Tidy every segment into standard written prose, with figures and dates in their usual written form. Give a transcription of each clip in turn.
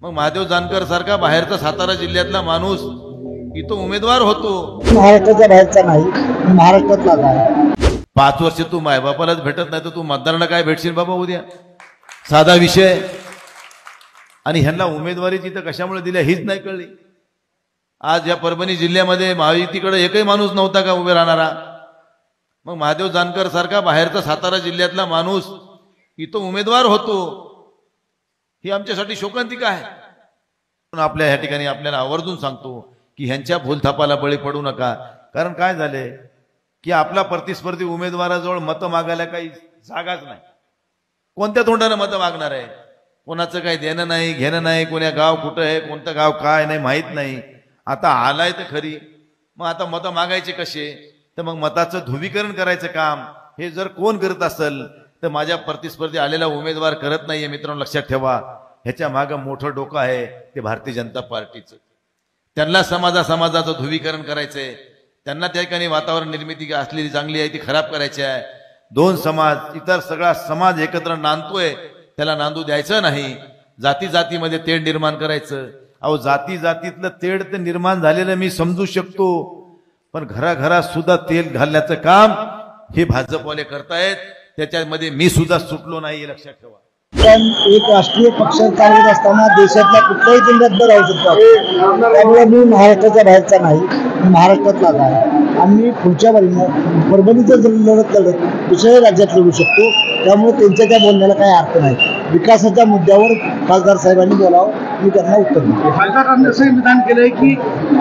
मग महादेव जानकर सारखा बाहेरचा सातारा जिल्ह्यातला माणूस इथं उमेदवार होतो। महाराष्ट्राच्या बाहेरचा नाही, महाराष्ट्रातला आहे। 5 वर्ष तू मायबापालाच भेटत नाही तर तू मतदारांना काय भेटशील बाबा उद्या? साधा विषय। आणि ह्यांना उमेदवारी तिथं कशामुळे दिल्या हीच नाही कळली। आज या परभणी जिल्ह्यामध्ये महायुतीकडे एकही माणूस नव्हता का उभे राहणारा? मग महादेव जानकर सारखा बाहेरचा सातारा जिल्ह्यातला माणूस इथं उमेदवार होतो, ही आमच्यासाठी शोकांतिका आहे। पण आपल्या ह्या ठिकाणी आपल्याला आवर्जून सांगतो की ह्यांच्या भूलथापाला बळी पडू नका। कारण काय झाले की आपला प्रतिस्पर्धी उमेदवाराजवळ मतं मागायला काही जागाच नाही। कोणत्या तोंडाने मतं मागणार आहे? कोणाचं काही देणं नाही घेणं नाही, कोण्या गाव कुठं आहे कोणतं गाव काय नाही माहीत नाही। आता आलाय तर खरी, मग आता मतं मागायचे कसे? तर मग मताचं ध्रुवीकरण करायचं काम हे जर कोण करत असेल तर माझ्या प्रतिस्पर्धी आलेला उमेदवार करत नाहीये। मित्रांनो लक्षात ठेवा, ह्याच्या मागं मोठं डोकं आहे ते भारतीय जनता पार्टीचं। त्यांना समाजाचं ध्रुवीकरण करायचंय, त्यांना त्या ठिकाणी वातावरण निर्मिती असलेली चांगली आहे ती खराब करायची आहे। 2 समाज इतर सगळा समाज एकत्र नांदतोय, त्याला नांदू द्यायचं नाही। जाती जातीमध्ये तेढ निर्माण करायचं। अहो जाती जातीतलं तेढ तर निर्माण झालेलं मी समजू शकतो, पण घराघरात सुद्धा तेल घालण्याचं काम हे भाजपवाले करतायत, त्याच्यामध्ये मी सुद्धा सुटलो नाही, लक्षात ठेवा। पण एक राष्ट्रीय पक्ष चालवत असताना देशातल्या कुठल्याही जिल्ह्यात राहू शकतो। त्यामुळे मी महाराष्ट्राच्या बाहेरचा नाही, महाराष्ट्रातलाच आहे। आम्ही पुढच्या वेळी परभणीचं लढत दुसऱ्या राज्यात लढू शकतो। त्यामुळे त्यांच्या त्या बोलण्याला काही अर्थ नाही। विकासाच्या मुद्द्यावर खासदार साहेबांनी बोलावं, मी त्यांना उत्तर देतो। खासदारांनी असं विधान केलंय की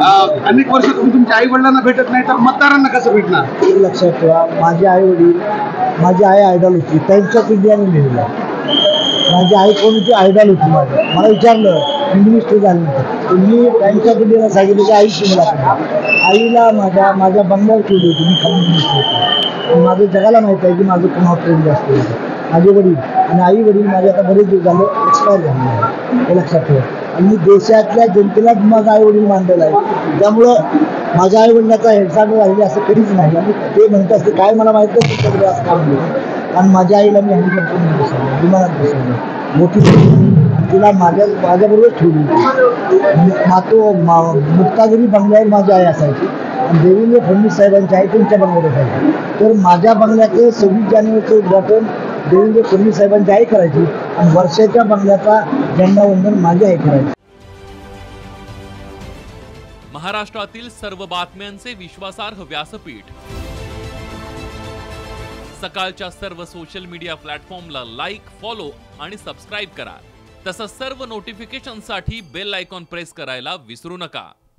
अनेक वर्ष तुम्ही तुमच्या आई वडिलांना भेटत नाही तर मतदारांना कसं भेटणार? एक लक्षात ठेवा, माझे आई वडील, माझी आई आयडॉल होती, त्यांच्या पिढ्याने लिहिलं। माझी आई कोणती आयडॉल होती माझी, मला विचारलं मिनिस्टर झाल्यानंतर मी त्यांच्या पिढीला सांगितलं की आई तुम्हाला आईला माझ्या बंगल्यावर ठेवली होती, मी खाली मिनिस्टर होतो। माझं जगाला माहीत आहे की माझं पुन्हा प्रेम जास्त होतं। माझे वडील आणि आई वडील माझे आता बरेच दिवस झाले एक्सपायर झाले आहे, हे लक्षात ठेवा। आणि मी देशातल्या जनतेलाच माझा आई वडील मानलेला आहे, त्यामुळं माझ्या आई वडिलाचा हेडसाट राहिले असं कधीच नाही। आणि ते म्हणत असते काय मला माहीत नाही तुमच्याकडे असं काम केलं। आणि माझ्या आईला मी हेलिकॉप्टरमध्ये बसवलं, विमानात बसवलं, मोठी तिला माझ्याबरोबर ठेवली। मुक्तागिरी बंगल्यावर माझी आई असायची आणि देवेंद्र फडणवीस साहेबांची आई त्यांच्या बंगल्यावर असायची। तर माझ्या बंगल्याचं 26 जानेवारीचं उद्घाटन देवेंद्र फडणवीस साहेबांची आई करायची आणि वर्षाच्या बंगल्याचा झेंडावंदन माझी आई करायची। महाराष्ट्रातील सर्व बातम्यांचे विश्वासार्ह व्यासपीठ, सकाळच्या सर्व सोशल मीडिया प्लॅटफॉर्मला लाईक, फॉलो आणि सबस्क्राईब करा। तसंच सर्व नोटिफिकेशनसाठी बेल आयकॉन प्रेस करायला विसरू नका।